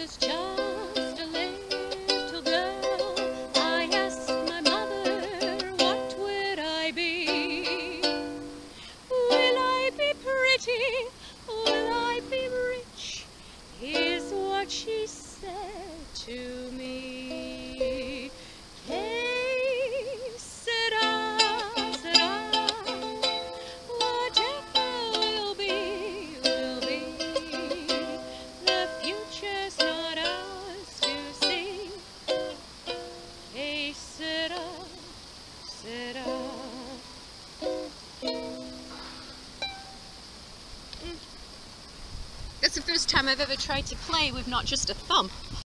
was just a little girl, I asked my mother, what would I be? Will I be pretty? Will I be rich? Is what she said to me. Que sera, sera. Whatever will be, will be. The future's not ours to see. Que sera, sera. That's the first time I've ever tried to play with not just a thumb.